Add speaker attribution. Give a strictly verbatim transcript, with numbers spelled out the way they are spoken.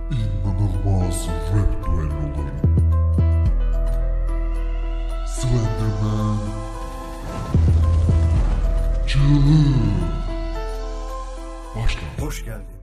Speaker 1: İnanılmaz rap düelloları. Slenderman Çığlığı. Başla.
Speaker 2: Hoş geldin.